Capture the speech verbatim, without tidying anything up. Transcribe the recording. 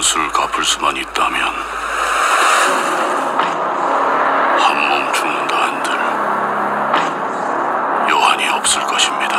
빚을 갚을 수만 있다면 한 몸 죽는다 한들 여한이 없을 것입니다.